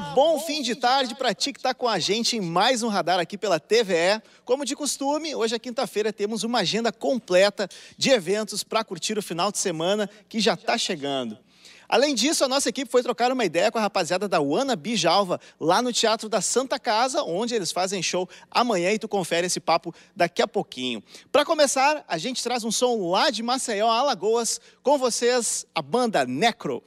bom fim de tarde para ti que está com a gente em mais um Radar aqui pela TVE. Como de costume, hoje é quinta-feira, temos uma agenda completa de eventos para curtir o final de semana que já está chegando. Além disso, a nossa equipe foi trocar uma ideia com a rapaziada da Wannabe Jalva, lá no Teatro da Santa Casa, onde eles fazem show amanhã, e tu confere esse papo daqui a pouquinho. Para começar, a gente traz um som lá de Maceió, Alagoas, com vocês, a banda Necro.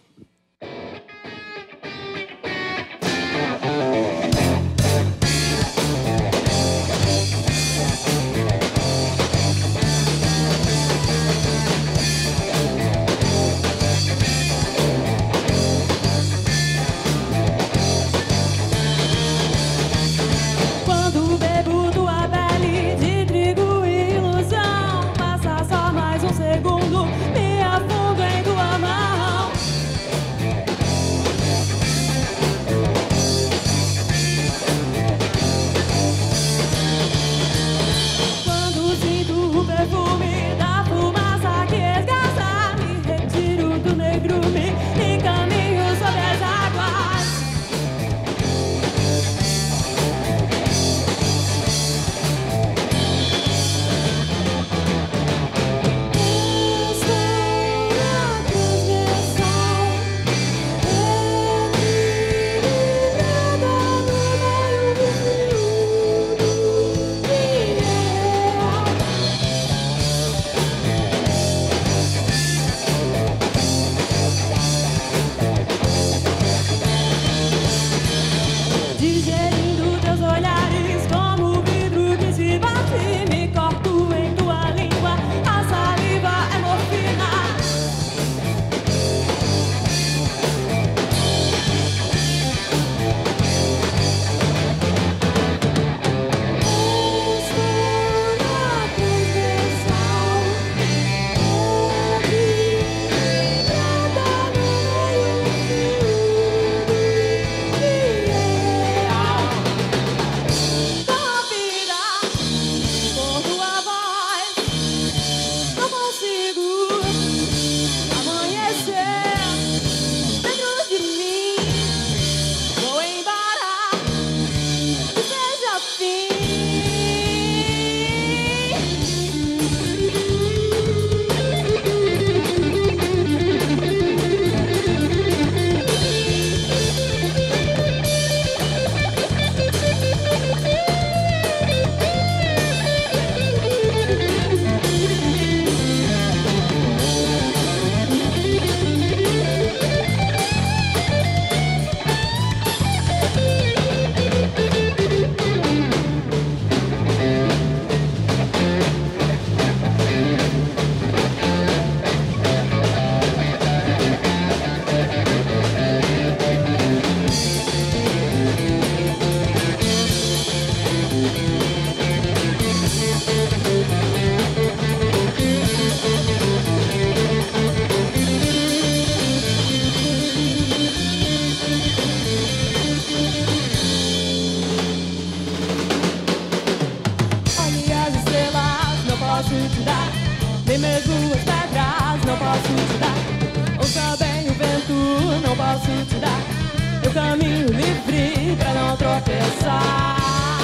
Nem mesmo as pedras não posso te dar. Ouça bem o vento, não posso te dar. Eu caminho livre pra não tropeçar.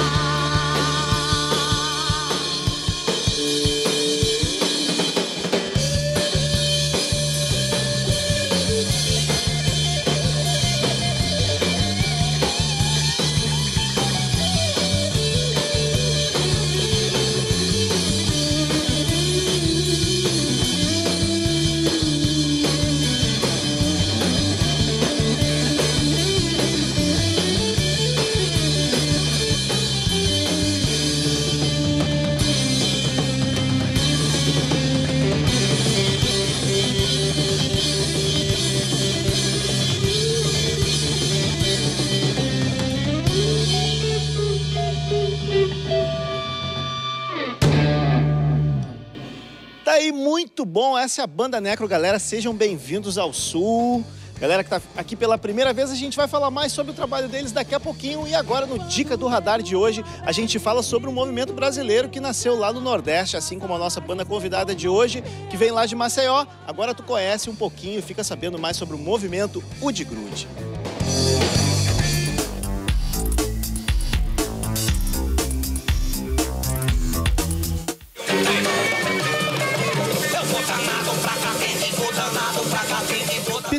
Tá aí, muito bom, essa é a banda Necro, galera, sejam bem-vindos ao Sul. Galera que tá aqui pela primeira vez, a gente vai falar mais sobre o trabalho deles daqui a pouquinho. E agora, no Dica do Radar de hoje, a gente fala sobre um movimento brasileiro que nasceu lá no Nordeste, assim como a nossa banda convidada de hoje, que vem lá de Maceió. Agora tu conhece um pouquinho e fica sabendo mais sobre o movimento Udi Grude.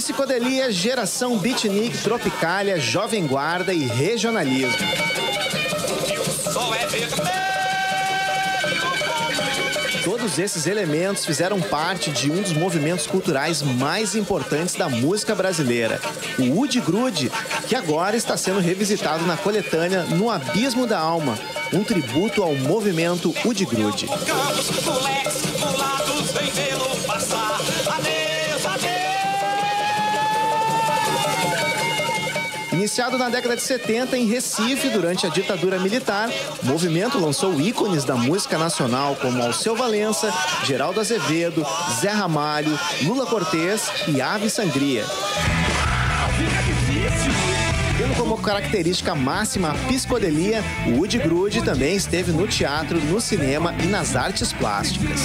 Psicodelia, Geração Beatnik, Tropicália, Jovem Guarda e Regionalismo. Todos esses elementos fizeram parte de um dos movimentos culturais mais importantes da música brasileira, o Udi Grude, que agora está sendo revisitado na coletânea No Abismo da Alma, um tributo ao movimento Udi Grude. Iniciado na década de 70 em Recife, durante a ditadura militar, o movimento lançou ícones da música nacional como Alceu Valença, Geraldo Azevedo, Zé Ramalho, Lula Cortez e Ave Sangria. Tendo como característica máxima a psicodelia, o Udi Grude também esteve no teatro, no cinema e nas artes plásticas.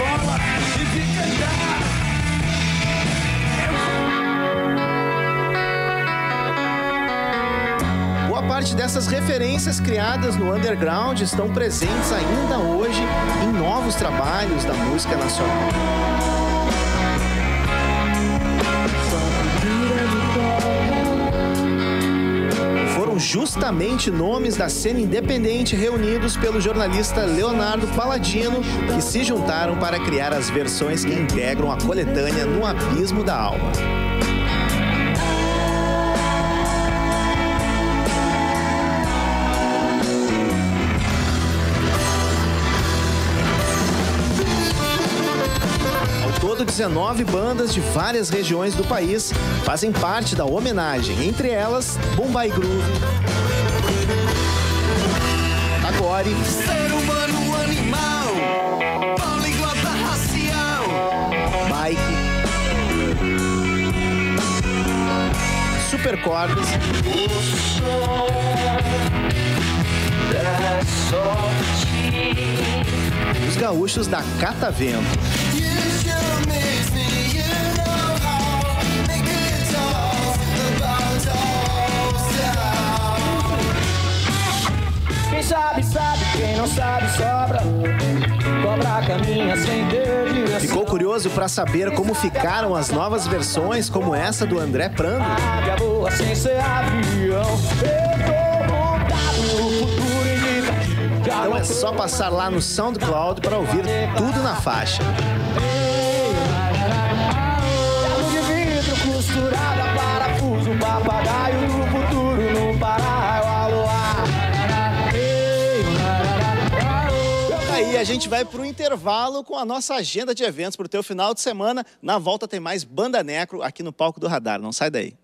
Parte dessas referências criadas no underground estão presentes ainda hoje em novos trabalhos da música nacional. Foram justamente nomes da cena independente reunidos pelo jornalista Leonardo Palladino que se juntaram para criar as versões que integram a coletânea No Abismo da Alma. Todo 19 bandas de várias regiões do país fazem parte da homenagem, entre elas Bombay Groove, Agore, Ser Humano Animal, Poliglota Racial, Bike, Supercordas, os gaúchos da Catavento. Quem sabe, sabe, quem não sabe, sobra. Cobra caminha sem ter direção. Ficou curioso para saber como ficaram as novas versões, como essa do André Prando? Águia voa sem ser avião. Eu tô montado no futuro indica. Então é só passar lá no SoundCloud para ouvir tudo na faixa. Carro de vidro costurada, parafuso, papagaio no futuro, no para-raio, aloha. Aí a gente vai para o intervalo com a nossa agenda de eventos para o teu final de semana. Na volta tem mais Banda Necro aqui no palco do Radar. Não sai daí.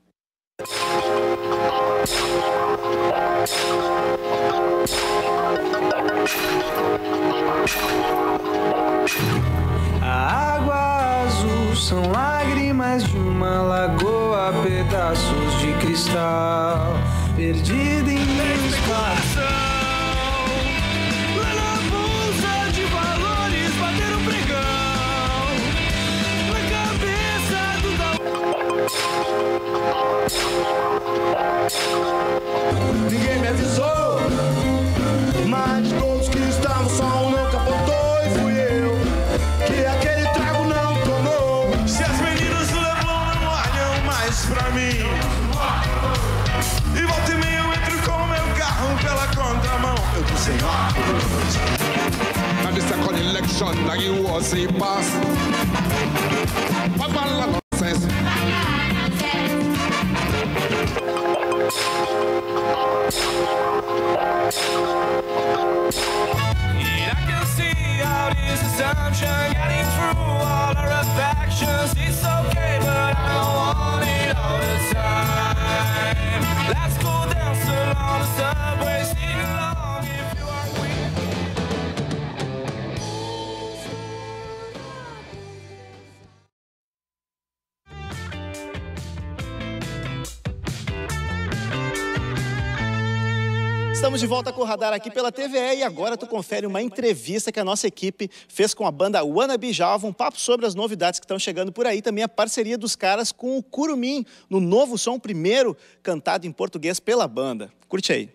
A água azul são lágrimas de uma lagoa, pedaços de cristal perdida em meu coração. Lá na bolsa de valores bater um pregão na cabeça do Ninguém me avisou, mas todos que estavam só um nunca apontou e fui eu que aquele trago não tomou. Se as meninas levam, não olham mais pra mim. E volta e meia eu entro com o meu carro pela contramão. Eu tô sem óculos. And this a collection that you will see pass. Papala nonsense. I can see how this assumption getting through all our affections. It's okay, but I don't want it all the time. Let's go dance along the subway, sing along if you are queen. Estamos de volta com o Radar aqui pela TVE e agora tu confere uma entrevista que a nossa equipe fez com a banda Wannabe Java, um papo sobre as novidades que estão chegando por aí, também a parceria dos caras com o Curumim, no novo som, primeiro cantado em português pela banda. Curte aí.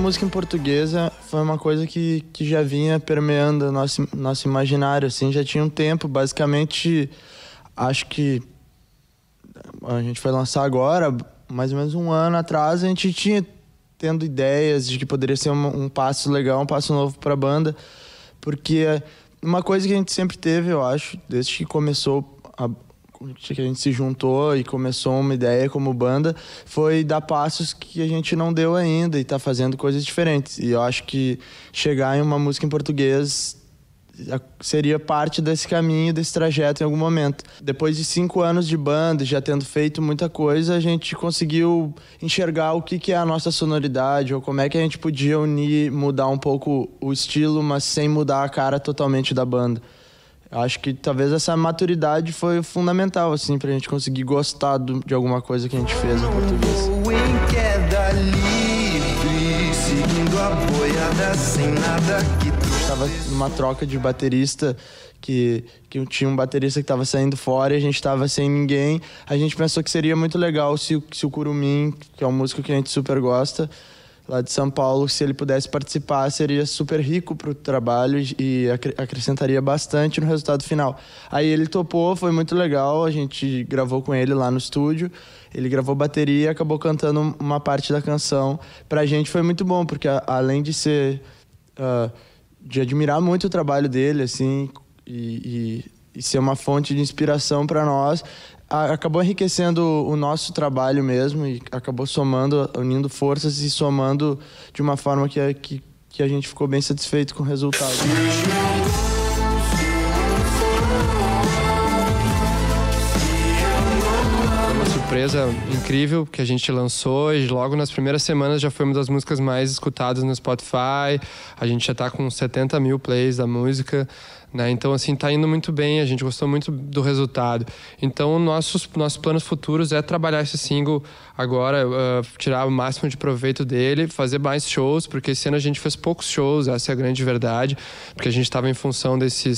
música em português foi uma coisa que já vinha permeando nosso imaginário, assim, já tinha um tempo. Basicamente, acho que a gente foi lançar agora, mais ou menos um ano atrás, a gente tinha tendo ideias de que poderia ser um passo legal, um passo novo para a banda, porque uma coisa que a gente sempre teve, eu acho, desde que começou que a gente se juntou e começou uma ideia como banda, foi dar passos que a gente não deu ainda e tá fazendo coisas diferentes. E eu acho que chegar em uma música em português seria parte desse caminho, desse trajeto em algum momento. Depois de 5 anos de banda, já tendo feito muita coisa, a gente conseguiu enxergar o que é a nossa sonoridade, ou como é que a gente podia unir, mudar um pouco o estilo, mas sem mudar a cara totalmente da banda. Acho que talvez essa maturidade foi fundamental, assim, pra gente conseguir gostar de alguma coisa que a gente fez em português. Em queda livre, seguindo a boiada sem nada que... Tava numa troca de baterista, que tinha um baterista que tava saindo fora e a gente tava sem ninguém. A gente pensou que seria muito legal se o Curumim, que é um músico que a gente super gosta, lá de São Paulo, se ele pudesse participar, seria super rico pro trabalho e acrescentaria bastante no resultado final. Aí ele topou, foi muito legal, a gente gravou com ele lá no estúdio, ele gravou bateria e acabou cantando uma parte da canção. Pra gente foi muito bom, porque além de ser... de admirar muito o trabalho dele, assim, e ser uma fonte de inspiração para nós, acabou enriquecendo o nosso trabalho mesmo e acabou somando, unindo forças e somando de uma forma que a gente ficou bem satisfeito com o resultado. Surpresa incrível que a gente lançou e logo nas primeiras semanas já foi uma das músicas mais escutadas no Spotify. A gente já tá com 70 mil plays da música, né? Então, assim, tá indo muito bem, a gente gostou muito do resultado. Então, nossos planos futuros é trabalhar esse single agora, tirar o máximo de proveito dele, fazer mais shows, porque esse ano a gente fez poucos shows, essa é a grande verdade, porque a gente estava em função desse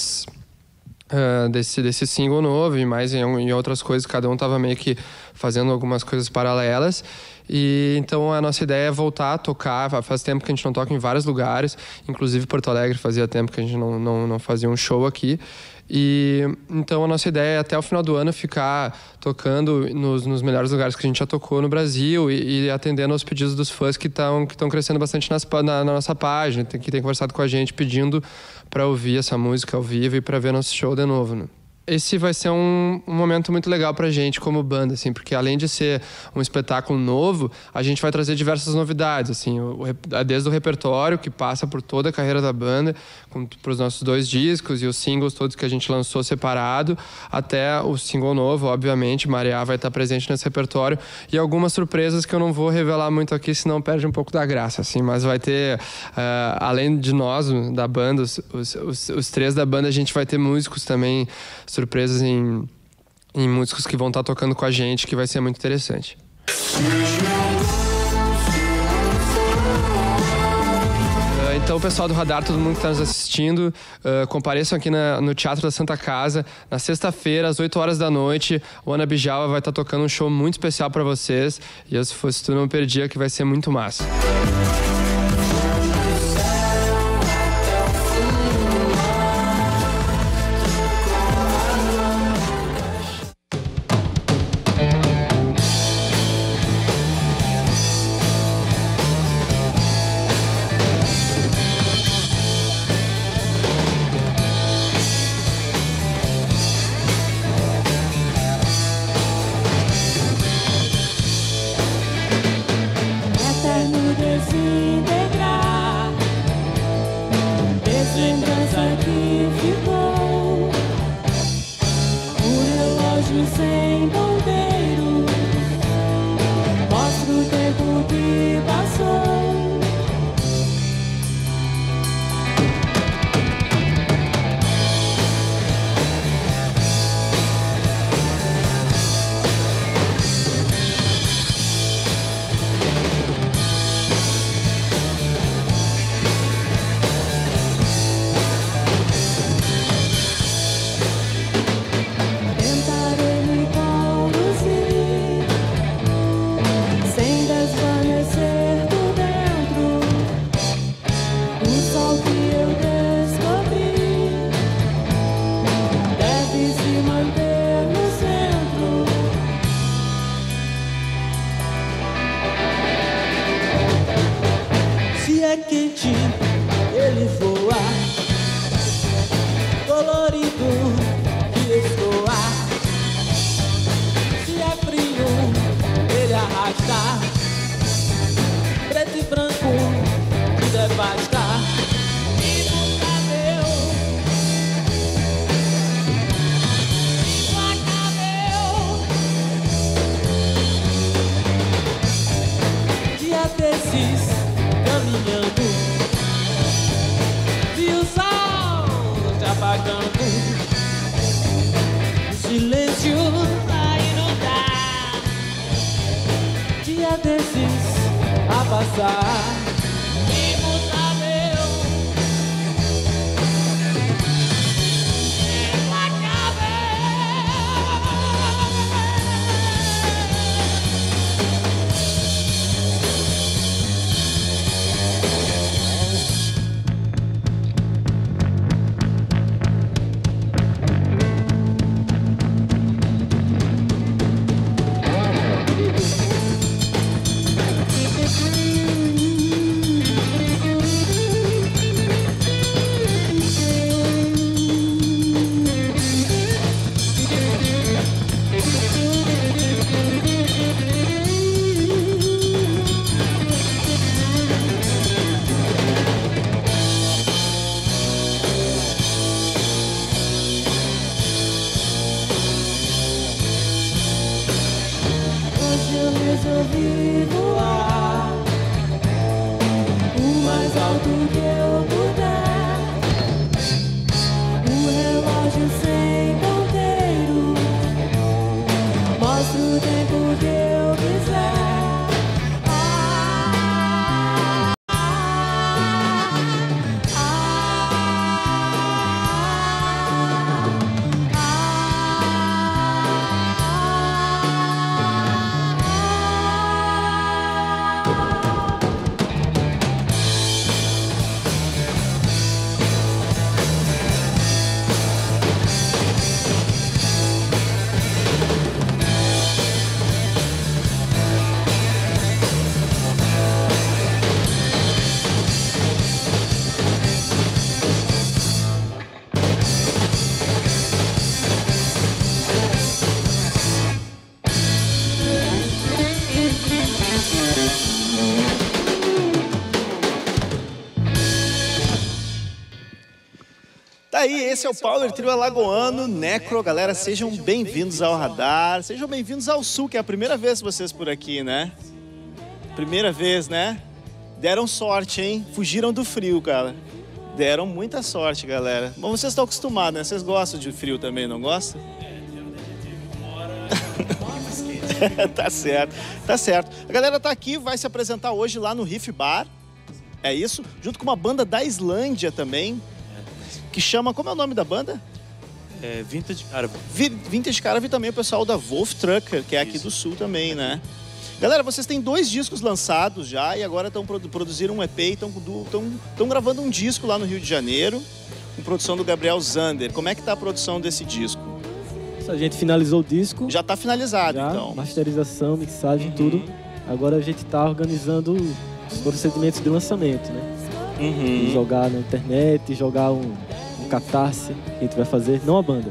single novo e mais em outras coisas, cada um tava meio que fazendo algumas coisas paralelas. E então a nossa ideia é voltar a tocar. Faz tempo que a gente não toca em vários lugares, inclusive Porto Alegre fazia tempo que a gente não fazia um show aqui. E então a nossa ideia é até o final do ano ficar tocando nos melhores lugares que a gente já tocou no Brasil e atendendo aos pedidos dos fãs que estão crescendo bastante na nossa página, que tem conversado com a gente pedindo para ouvir essa música ao vivo e para ver nosso show de novo, né? Esse vai ser um momento muito legal pra gente como banda, assim, porque além de ser um espetáculo novo, a gente vai trazer diversas novidades, assim, desde o repertório que passa por toda a carreira da banda, pros nossos 2 discos e os singles todos que a gente lançou separado, até o single novo, obviamente, Marear vai estar presente nesse repertório, e algumas surpresas que eu não vou revelar muito aqui, senão perde um pouco da graça, assim, mas vai ter, além de nós, da banda, os 3 da banda, a gente vai ter músicos também, surpresas em músicos que vão estar tocando com a gente, que vai ser muito interessante. Então, pessoal do Radar, todo mundo que está nos assistindo, compareçam aqui no Teatro da Santa Casa, na sexta-feira, às 8 horas da noite. O Ana Bijava vai estar tocando um show muito especial para vocês. E eu, se fosse tu, não perdia, que vai ser muito massa. Eterno desejo passar. Imutável, hoje eu resolvi voar o mais alto que eu puder. O relógio sem ponteiro mostra o tempo que eu quiser. Tá aí, esse é o Power Trio Alagoano, Necro. Galera, sejam bem-vindos ao Radar, sejam bem-vindos ao Sul, que é a primeira vez vocês por aqui, né? Primeira vez, né? Deram sorte, hein? Fugiram do frio, cara. Deram muita sorte, galera. Bom, vocês estão acostumados, né? Vocês gostam de frio também, não gostam? Tá certo, tá certo. A galera tá aqui, vai se apresentar hoje lá no Riff Bar, é isso? Junto com uma banda da Islândia também, que chama... Como é o nome da banda? É Vintage Caravan. Vintage Caravan e também o pessoal da Wolf Trucker, que é aqui do Sul também, né? Galera, vocês têm 2 discos lançados já e agora estão produzindo um EP e estão gravando um disco lá no Rio de Janeiro, com produção do Gabriel Zander. Como é que tá a produção desse disco? A gente finalizou o disco. Já tá finalizado, já, então. Masterização, mixagem, tudo. Agora a gente tá organizando os procedimentos de lançamento, né? E jogar na internet, jogar um catarse que a gente vai fazer, não a banda.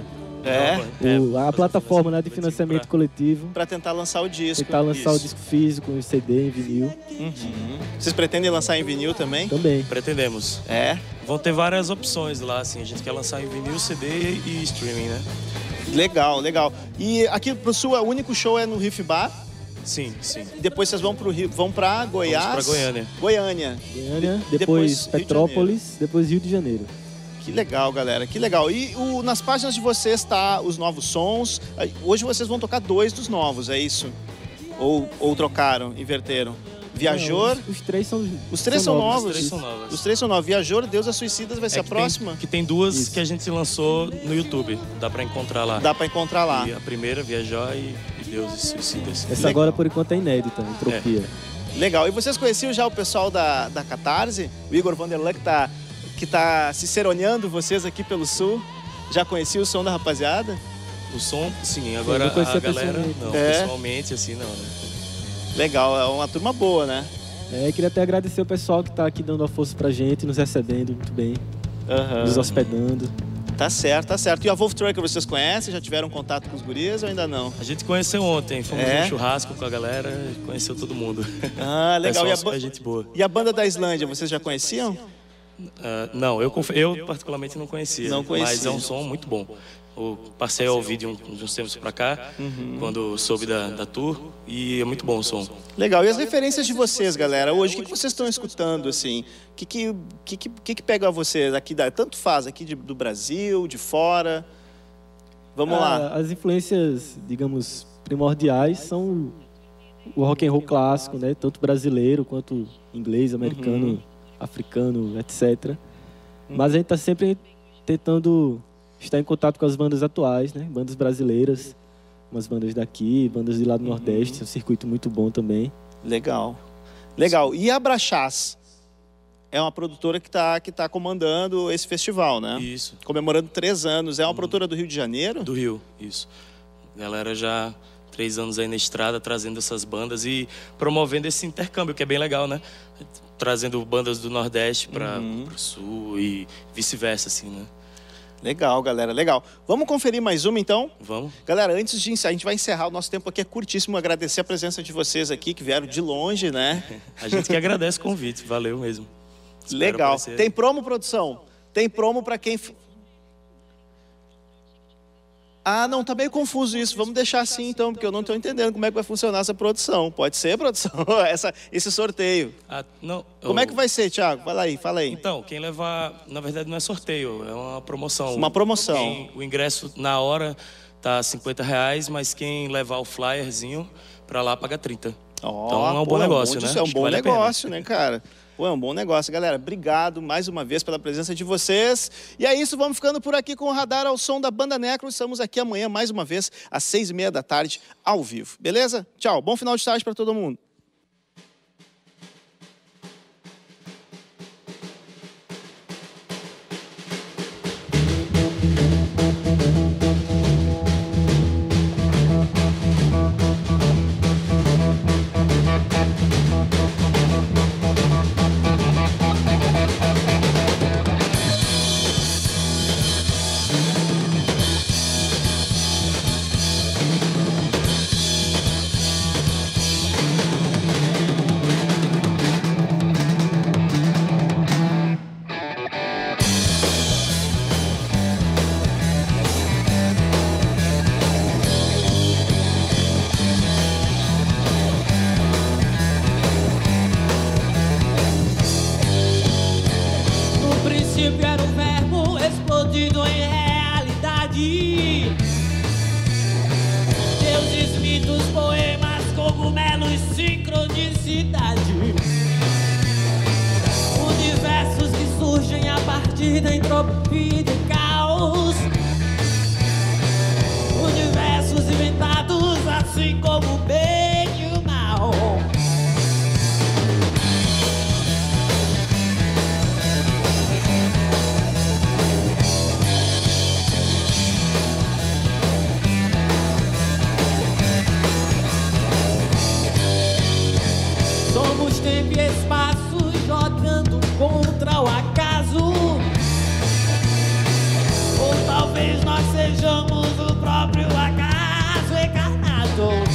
A plataforma, né, de financiamento coletivo. Para tentar lançar o disco. Tentar lançar o disco físico, o CD em vinil. Vocês pretendem lançar em vinil também? Também. Pretendemos. É? Vão ter várias opções lá, assim. A gente quer lançar em vinil, CD e streaming, né? Legal, legal. E aqui pro Sul, o único show é no Riff Bar? Sim, sim. Depois vocês vão pra Goiás? Vamos pra Goiânia. Goiânia. Depois Petrópolis, depois Rio de Janeiro. Que legal, galera, que legal. E nas páginas de vocês tá os novos sons. Hoje vocês vão tocar 2 dos novos, é isso? Ou trocaram, inverteram? Viajor... Não, os 3 são Os 3 são novos. Os 3 são novos. Os 3 são novos. Viajor, Deus é Suicidas vai ser a próxima? Que tem 2 que a gente lançou no YouTube. Dá pra encontrar lá. Dá pra encontrar lá. E a primeira, Viajor e Deus e Suicidas. Essa agora, por enquanto, é inédita, Entropia. Legal. E vocês conheciam já o pessoal da Catarse? O Igor Vanderlan, que tá ciceroneando vocês aqui pelo Sul. Já conhecia o som da rapaziada? O som, sim. Agora a galera, não. Pessoalmente, assim, não, né? Legal, é uma turma boa, né? Queria até agradecer o pessoal que tá aqui dando a força pra gente, nos recebendo muito bem, nos hospedando. Tá certo, tá certo. E a Wolf Trucker vocês conhecem? Já tiveram contato com os guris ou ainda não? A gente conheceu ontem, fomos num churrasco com a galera, conheceu todo mundo. Ah, legal. Pessoal, é gente boa. E a banda da Islândia, vocês já conheciam? Não, eu particularmente não conhecia. Não conhecia. Mas é um som muito bom. Eu passei a ouvir de uns tempos pra cá, quando soube da tour, e é muito bom o som. Legal. E as referências de vocês, galera? Hoje, o que vocês estão escutando, assim? O que pega vocês aqui? Tanto faz aqui do Brasil, de fora? Vamos lá. As influências, digamos, primordiais são o rock and roll clássico, né? Tanto brasileiro quanto inglês, americano, africano, etc. Mas a gente tá sempre tentando estar em contato com as bandas atuais, né? Bandas brasileiras, umas bandas daqui, bandas de lá do Nordeste, um circuito muito bom também. Legal. Legal. E a Brachás é uma produtora que tá comandando esse festival, né? Isso. Comemorando 3 anos. É uma produtora do Rio de Janeiro? Do Rio, isso. Galera já 3 anos aí na estrada, trazendo essas bandas e promovendo esse intercâmbio, que é bem legal, né? Trazendo bandas do Nordeste para o Sul e vice-versa, assim, né? Legal, galera, legal. Vamos conferir mais uma, então? Vamos. Galera, antes de encerrar, a gente vai encerrar, o nosso tempo aqui é curtíssimo. Agradecer a presença de vocês aqui, que vieram de longe, né? A gente que agradece o convite, valeu mesmo. Espero Legal. aparecer. Tem promo, produção? Tem promo para quem... Ah, não, tá meio confuso isso. Vamos deixar assim, então, porque eu não estou entendendo como é que vai funcionar essa produção. Pode ser, produção? Esse sorteio. Não, Como é que vai ser, Thiago? Fala aí. Então, quem levar, na verdade não é sorteio, é uma promoção. Uma promoção. O ingresso na hora tá R$50, mas quem levar o flyerzinho para lá paga 30. Então é um bom negócio, né? Isso é um bom negócio, né, cara? Pô, é um bom negócio. Galera, obrigado mais uma vez pela presença de vocês. E é isso, vamos ficando por aqui com o Radar ao som da Banda Necro. Estamos aqui amanhã, mais uma vez, às 6h30 da tarde, ao vivo. Beleza? Tchau, bom final de tarde para todo mundo. Era um verbo explodido em realidade. Deuses, mitos, poemas, cogumelos, sincronicidade. Universos que surgem a partir da entropia e do caos. Universos inventados assim como o bem e o mal. Somos tempo e espaço jogando contra o acaso. Ou talvez nós sejamos o próprio acaso encarnado.